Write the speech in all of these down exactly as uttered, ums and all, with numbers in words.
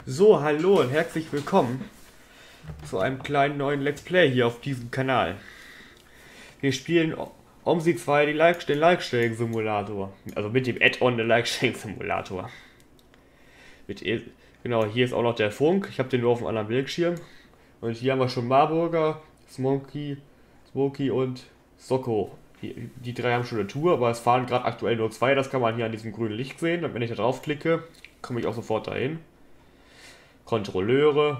So, hallo und herzlich willkommen zu einem kleinen neuen Let's Play hier auf diesem Kanal. Wir spielen OMSI zwei die like, den Like-Sharing-Simulator. Also mit dem Add-on der Like-Sharing-Simulator. Mit e genau, hier ist auch noch der Funk. Ich habe den nur auf dem anderen Bildschirm. Und hier haben wir schon Marburger, Smoky, Smoky und Socko. Die, die drei haben schon eine Tour, aber es fahren gerade aktuell nur zwei. Das kann man hier an diesem grünen Licht sehen. Und wenn ich da drauf klicke, komme ich auch sofort dahin. Kontrolleure.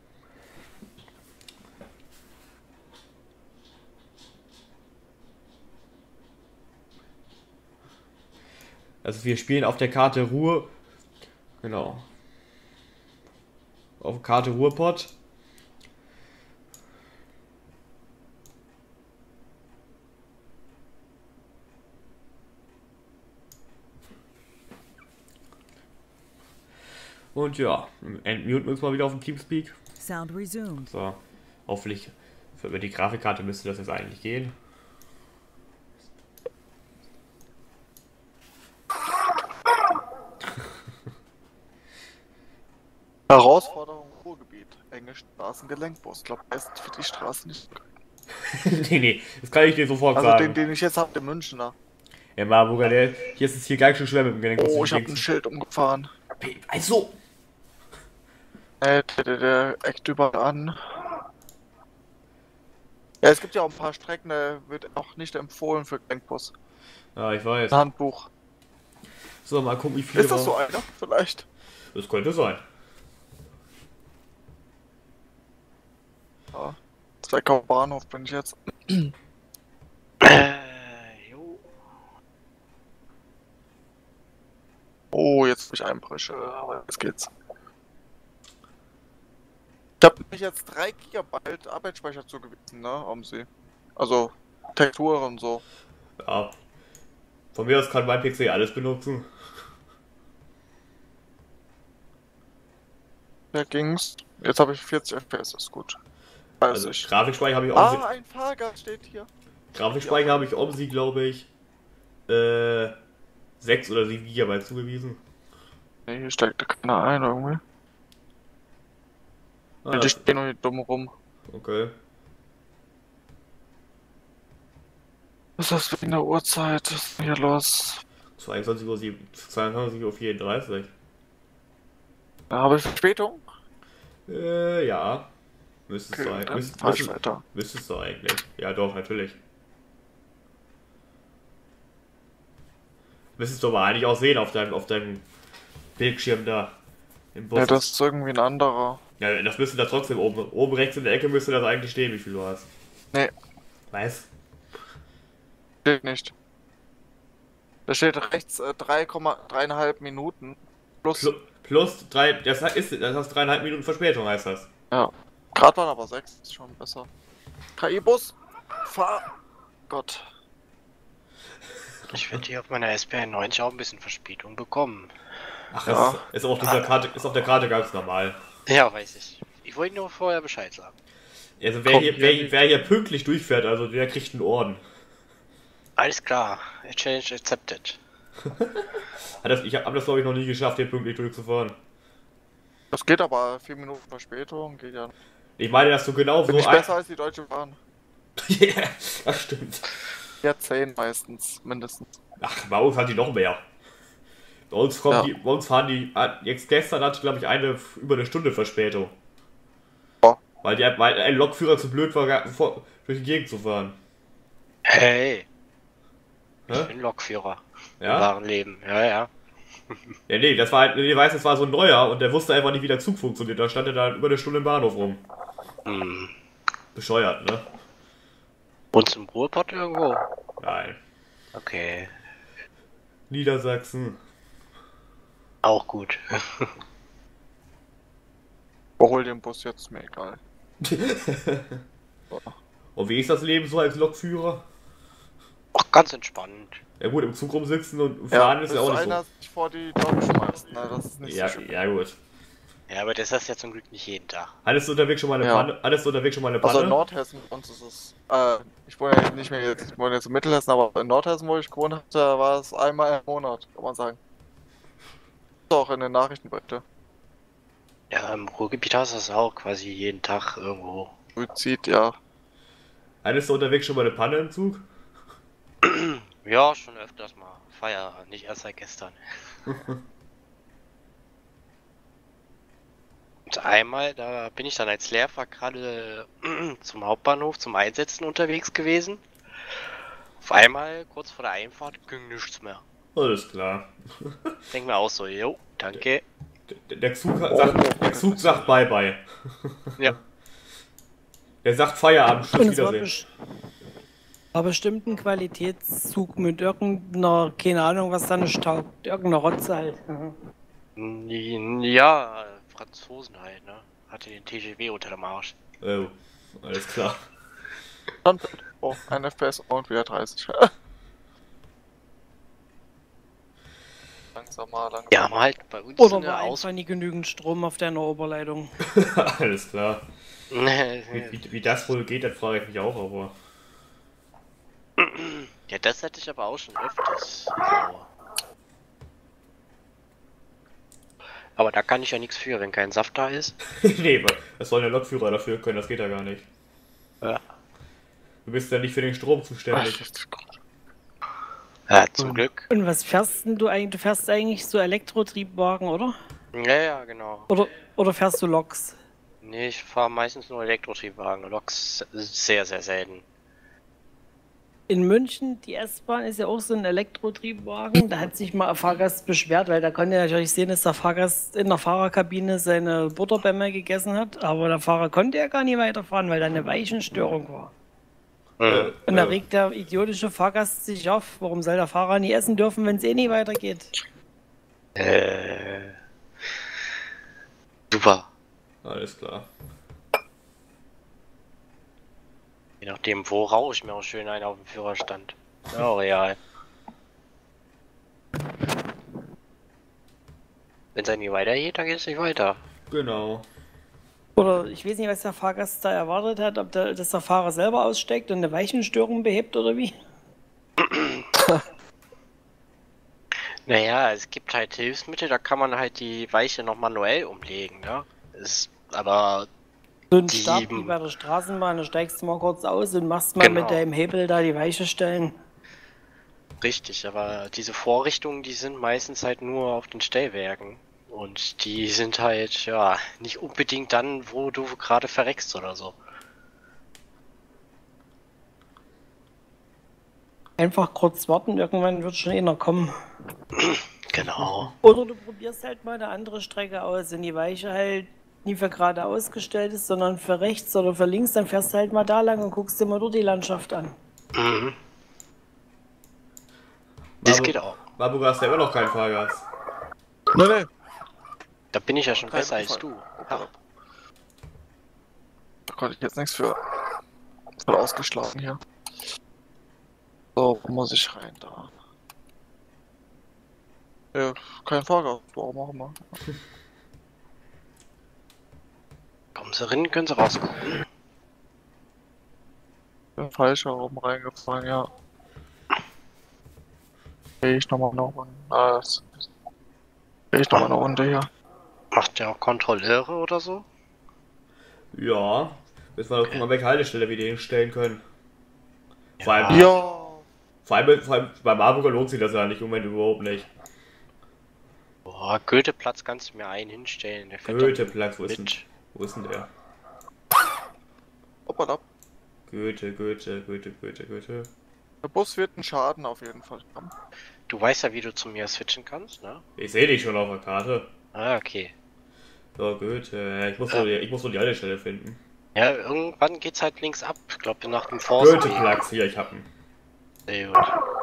Also wir spielen auf der Karte Ruhr. Genau. Auf der Karte Ruhrpott. Und ja, entmuten wir uns mal wieder auf dem Teamspeak. Sound resumed. So, hoffentlich über die Grafikkarte müsste das jetzt eigentlich gehen. Herausforderung Ruhrgebiet. Enge Straßengelenkbus. Ich glaube, er ist für die Straße nicht. nee, nee, das kann ich dir sofort Also sagen. den, den ich jetzt habe, der Münchner. Der Marburger, der, hier ist es hier ganz schön schwer mit dem Gelenkbus. Oh, ich habe ein Schild umgefahren. Also. Äh, der, der, der eckt überall an. Ja, es gibt ja auch ein paar Strecken, da wird auch nicht empfohlen für Gelenkbus. Ja, ich weiß. Ein Handbuch. So, mal gucken, wie viel. Ist das so einer? Vielleicht. Das könnte sein. Ja. Zwickau Bahnhof bin ich jetzt. Äh, jo. Oh, jetzt habe ich Einbrüche, aber jetzt geht's. Ich habe mich jetzt drei Gigabyte Arbeitsspeicher zugewiesen, ne, um sie. Also, Texturen und so. Ja. Von mir aus kann mein P C alles benutzen. Ja, ging's. Jetzt habe ich vierzig F P S, ist gut. Weiß Also ich. Grafikspeicher habe ich Ah, OMSI. ein Fahrgast steht hier. Grafikspeicher habe ich OMSI, glaube ich, äh, sechs oder sieben Gigabyte zugewiesen. Ne, hier steigt da keiner ein irgendwie. Ah, Die das, stehen nur hier dumm rum. okay. Was ist das wegen der Uhrzeit? Was ist denn hier los? zweiundzwanzig Uhr sieben, zweiundzwanzig Uhr vierunddreißig. Da habe ich Verspätung? Äh, ja. Müsste es Okay, sein. dann Müsste, fahr ich müsste, weiter. müsste es doch eigentlich. Ja, doch, natürlich. Müsstest du aber eigentlich auch sehen auf deinem, auf deinem Bildschirm da. Im Bus. Ja, das ist irgendwie ein anderer. Ja, das müsste da trotzdem oben. Oben rechts in der Ecke müsste das eigentlich stehen, wie viel du hast. Nee, Weiß? steht nicht. Da steht rechts äh, drei Komma fünf Minuten. Plus. Plus, plus drei, das ist, das heißt dreieinhalb Minuten Verspätung heißt das. Ja. Gerade waren aber sechs, ist schon besser. K I-Bus, fahr! Gott. Ich werde hier auf meiner S P neunzig auch ein bisschen Verspätung bekommen. Ach, Ja. das ist auf dieser Karte, ist auf der Karte ganz normal. Ja, weiß ich. Ich wollte nur vorher Bescheid sagen. Also wer Komm, hier, wer, wer hier pünktlich durchfährt, also der kriegt einen Orden. Alles klar. Challenge accepted. Hat das, ich habe das glaube ich noch nie geschafft, hier pünktlich durchzufahren. Das geht aber, vier Minuten Verspätung, geht ja. Ich meine, dass du genau so Bin ich ein- besser als die Deutsche Bahn. Ja, das stimmt. Ja, zehn meistens, mindestens. Ach, bei uns hat die noch mehr. Bei uns, kommen Ja. die, bei uns fahren die, jetzt gestern hatte glaube ich eine über eine Stunde Verspätung. Ja. Weil, die, weil ein Lokführer zu blöd war, gar- vor, durch die Gegend zu fahren. Hey, ich Hä? bin Lokführer. Im Ja? wahren Leben. Ja, ja. Ja, nee, das war halt, nee, weiß, das war so ein neuer und der wusste einfach nicht, wie der Zug funktioniert. Da stand er da über eine Stunde im Bahnhof rum. Hm. Bescheuert, ne? Und zum Ruhrpott irgendwo? Nein. Okay. Niedersachsen. Auch gut. Überhol den Bus jetzt, ist mir egal. Und wie ist das Leben so als Lokführer? Ach, ganz entspannt. Ja gut, im Zug rumsitzen und fahren ist ja auch nicht einer sich vor die Tür schmeißt, na, das ist so. nicht Ja, so schön. ja gut. Ja, aber das ist ja zum Glück nicht jeden Tag. Hattest du unterwegs schon mal eine Ja. Panne? Hattest du unterwegs schon mal eine Also in Panne? Nordhessen, bei uns ist es, äh, ich wohne ja nicht mehr jetzt, ich wohne jetzt in Mittelhessen, aber in Nordhessen, wo ich gewohnt hatte, war es einmal im Monat, kann man sagen. Ist auch in den Nachrichten bitte. Ja, im Ruhrgebiet hast du das auch quasi jeden Tag irgendwo. Suizid, ja. Hattest du unterwegs schon mal eine Panne im Zug? Ja, schon öfters mal. Feier, nicht erst seit gestern. Und einmal, da bin ich dann als Lehrfahrer gerade zum Hauptbahnhof zum Einsetzen unterwegs gewesen. Auf einmal, kurz vor der Einfahrt, ging nichts mehr. Alles klar. Denk mir auch so, jo, danke. Der, der, Zug, sagt, der Zug sagt bye bye. Ja. Der sagt Feierabend, tschüss, Und es war, Wiedersehen. best war bestimmt ein Qualitätszug mit irgendeiner, keine Ahnung, was da nicht taugt. Irgendeiner Rotze halt. N- Ja, Franzosen halt, ne? Hatte den T G W unter dem Arsch. Oh, alles klar. Dann, oh, ein F P S und wieder dreißig. Langsamer, langsamer. Ja, haben halt bei uns Oder eine war Aus... einfach nie genügend Strom auf deiner Oberleitung. Alles klar. Wie, ja, wie, wie das wohl geht, das frage ich mich auch, aber. das hatte ich aber auch schon öfters. Also. Aber da kann ich ja nichts für, wenn kein Saft da ist. Nee, weil das sollen ja Lokführer dafür können, das geht ja gar nicht. Ja. Du bist ja nicht für den Strom zuständig. Ja, zum Glück. Und was fährst denn du eigentlich? Du fährst eigentlich so Elektrotriebwagen, oder? Ja, ja, genau. Oder, oder fährst du Loks? Nee, ich fahre meistens nur Elektrotriebwagen. Loks sehr, sehr selten. In München, die S-Bahn ist ja auch so ein Elektrotriebwagen. Da hat sich mal ein Fahrgast beschwert, weil da konnte er natürlich sehen, dass der Fahrgast in der Fahrerkabine seine Butterbämme gegessen hat. Aber der Fahrer konnte ja gar nicht weiterfahren, weil da eine Weichenstörung war. Mhm. Und da regt der idiotische Fahrgast sich auf. Warum soll der Fahrer nie essen dürfen, wenn es eh nie weitergeht? Äh. Super. Alles klar. Je nachdem, wo rauche ich mir auch schön einen auf dem Führerstand. Ja, real. Wenn es nie weitergeht, dann geht es nicht weiter. Genau. Oder ich weiß nicht, was der Fahrgast da erwartet hat, ob der, dass der Fahrer selber aussteigt und eine Weichenstörung behebt oder wie? Naja, es gibt halt Hilfsmittel, da kann man halt die Weiche noch manuell umlegen, ne? Ist aber So ein Die- Stab wie bei der Straßenbahn, da steigst du mal kurz aus und machst mal Genau. mit deinem Hebel da die Weiche stellen. richtig, aber diese Vorrichtungen, die sind meistens halt nur auf den Stellwerken. Und die sind halt, ja, nicht unbedingt dann, wo du gerade verreckst oder so. Einfach kurz warten, irgendwann wird schon einer kommen. Genau. Oder du probierst halt mal eine andere Strecke aus, wenn die Weiche halt nie für geradeaus gestellt ist, sondern für rechts oder für links, dann fährst du halt mal da lang und guckst dir mal dort die Landschaft an. Mhm. Das Babu- geht auch. Babu, hast ja immer noch keinen Fahrgast. Nee, nee. Da bin ich ja schon Kein besser als Unfall. du. Ja. Da konnte ich jetzt nichts für. Voll ausgeschlagen hier. So, wo muss ich rein da? Ja, kein Fahrgast, warum auch immer. Kommen sie rein, können sie rausgucken. Bin falsch herum reingefahren, ja. Geh ich nochmal eine Runde. Ah, das. Geh ich nochmal eine Runde hier. Macht der auch Kontrolleure oder so? Ja. Müssen wir gucken, an welche Haltestelle wir den hinstellen können. Vor allem, Ja! vor allem, vor allem bei Marburger lohnt sich das ja nicht im Moment überhaupt nicht. Boah, Goetheplatz kannst du mir einen hinstellen. Der fährt Goetheplatz, wo dann ist denn, mit. wo ist denn der? Hoppala. Goethe, Goethe, Goethe, Goethe, Goethe. Der Bus wird einen Schaden auf jeden Fall haben. Du weißt ja, wie du zu mir switchen kannst, ne? Ich sehe dich schon auf der Karte. Ah, okay. So, Goethe. Ich muss nur die, ich muss nur die Haltestelle finden. Ja, irgendwann geht's halt links ab. Ich glaube, nach dem Forst. Goetheplatz, hier, ich hab ihn. Sehr gut.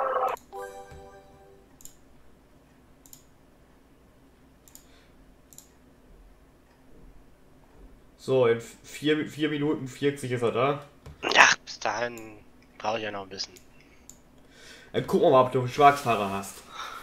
So, in vier Minuten vierzig ist er da. Ja, bis dahin brauche ich ja noch ein bisschen. Dann gucken wir mal, ob du einen Schwarzfahrer hast.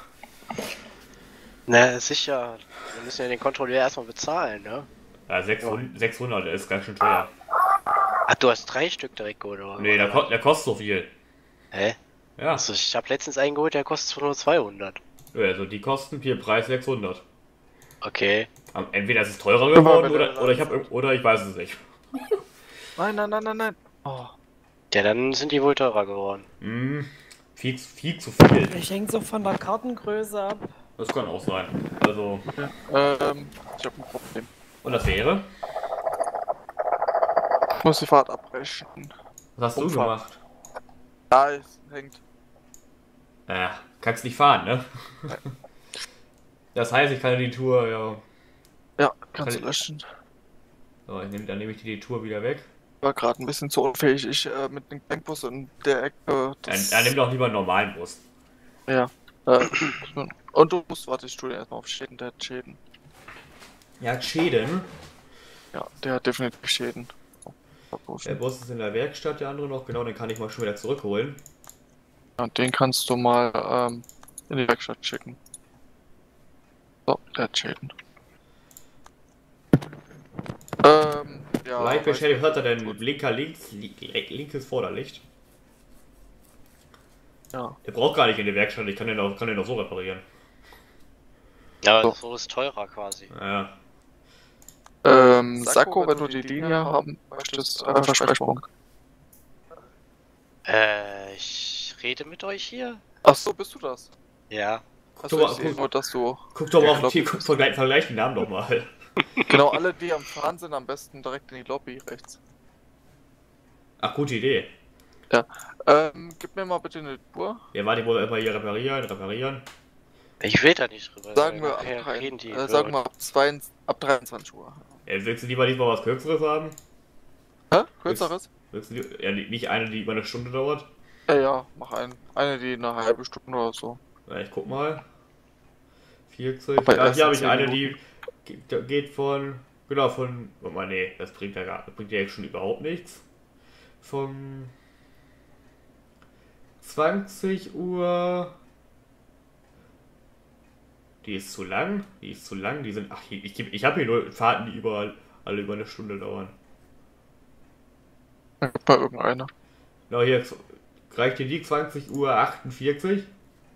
Na, sicher. Wir müssen ja den Kontrolleur erstmal bezahlen, ne? Ja, sechshundert, sechshundert, der ist ganz schön teuer. Ach, du hast drei Stück direkt, oder? Nee, der, ko der kostet so viel. Hä? Ja, Also ich habe letztens einen geholt, der kostet zwar nur zweihundert. also die kosten hier Preis sechshundert. Okay. Ähm, Entweder ist es teurer mal geworden bitte oder, oder ich habe oder ich weiß es nicht. Nein, nein, nein, nein, nein. Oh. Ja, dann sind die wohl teurer geworden. Hm, viel, viel zu viel. Ich hängt so von der Kartengröße ab. Das kann auch sein. Also, Ähm, ich hab ein Problem. und das wäre? Ich muss die Fahrt abbrechen. Was hast du Umfahren. gemacht? Da ist, hängt. Äh, kannst nicht fahren, ne? Das heißt, ich kann die Tour, ja. Ja, kannst Kann du löschen. So, ich nehm, dann nehme ich die, die Tour wieder weg. War gerade ein bisschen zu unfähig. Ich äh, mit dem Denkbus in der Ecke. Dann, Das, dann nimm doch lieber einen normalen Bus. ja. Äh, und du musst, warte, ich tue den erstmal auf Schäden. Der hat Schäden. Ja, Schäden. Ja, der hat definitiv Schäden. Oh, Der Bus ist in der Werkstatt, der andere noch. Genau, den kann ich mal schon wieder zurückholen. ja, und den kannst du mal ähm, in die Werkstatt schicken. So, der hat Schäden. Ähm, ja. Leicht weiß- beschädigt, hört er denn linker links, li linkes Vorderlicht? Ja. Der braucht gar nicht in die Werkstatt, ich kann den auch, kann den auch so reparieren. Ja, So. so ist teurer quasi. Ja. Ähm, Sakko, wenn du die Linie haben möchtest, äh, Versprechung. Äh, ich rede mit euch hier? Ach so, bist du das? Ja. Achso, mal, ich sehe guck- nur, dass du... Guck doch mal Ja, auf glaub, die, du guck, bist- vergleich, vergleich die Namen doch mal. Genau, alle, die am Fahren sind, am besten direkt in die Lobby rechts. Ach, gute Idee. Ähm, gib mir mal bitte eine Tour. Ja, warte, ich muss erstmal hier reparieren, reparieren. Ich will da nicht drüber. Sagen weil wir ab, nachher drei, reden die äh, sagen Leute. wir ab, zwei, ab dreiundzwanzig Uhr. Ja, willst du lieber diesmal was Kürzeres haben? Hä? Kürzeres? Willst du li- ja, nicht eine, die über eine Stunde dauert? Ja, ja, mach ein, eine, die eine halbe Stunde oder so. Ja, ich guck mal. vierzig. Aber Ja, erst hier habe in ich zehn eine, die ge- geht von. Genau, von. Oh Mann, nee, das bringt ja gar, das bringt ja jetzt schon überhaupt nichts. Von zwanzig Uhr. Die ist zu lang. Die ist zu lang. Die sind. Ach, ich, ich, ich habe hier nur Fahrten, die überall alle über eine Stunde dauern. Dann gib mal irgendeine. Na, hier reicht dir die zwanzig Uhr achtundvierzig.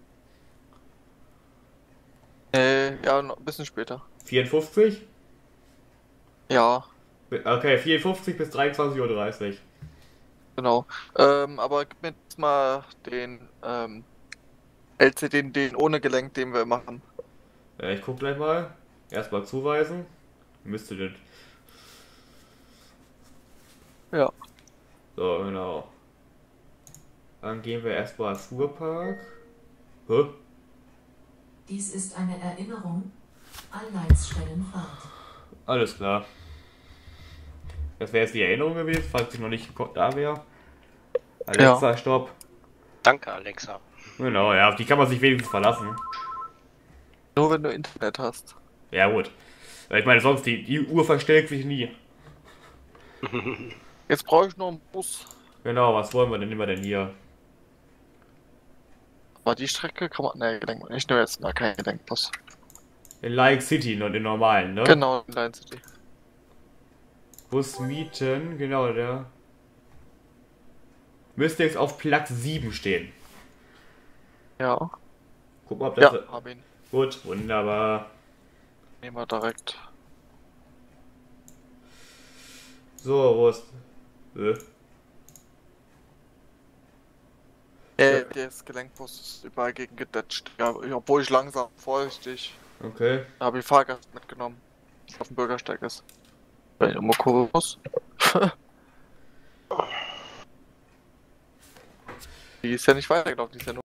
Äh, ja, noch ein bisschen später. vierundfünfzig. Ja, Okay, vierundfünfzig bis dreiundzwanzig Uhr dreißig. genau. Ähm, aber gib mir jetzt mal den, ähm, L C D, den ohne Gelenk, den wir immer haben. Ja, ich guck gleich mal. Erstmal zuweisen. Müsste denn. Ja. So, genau. Dann gehen wir erstmal Fuhrpark. Hä? Dies ist eine Erinnerung. Anleitsstellenfahrt. Alles klar. Das wäre jetzt die Erinnerung gewesen, falls ich noch nicht da wäre. Alexa, Stopp. Danke, Alexa. Genau, ja, auf die kann man sich wenigstens verlassen. Nur wenn du Internet hast. Ja, gut. Ich meine, sonst, die, die Uhr verstellt sich nie. Jetzt brauche ich noch einen Bus. Genau, was wollen wir denn? Nehmen wir denn hier? Aber die Strecke kann man. Ne, Gelenk. Ich nehme jetzt mal keinen Gelenkbus. In Like City und den normalen, ne? Genau, in Line City. Bus mieten, genau, der. Müsste jetzt auf Platz sieben stehen. Ja. Guck mal, ob das. Ja, hab ihn. Gut, wunderbar. Nehmen wir direkt. So, wo ist. Äh. Äh, der ist Gelenkbus ist überall gegen gedetscht. Ja, obwohl ich langsam, vorsichtig. Okay. Da habe ich Fahrgast mitgenommen. Das auf dem Bürgersteig ist. Wenn ich immer Kurve muss. Die ist ja nicht weitergelaufen, die ist ja nur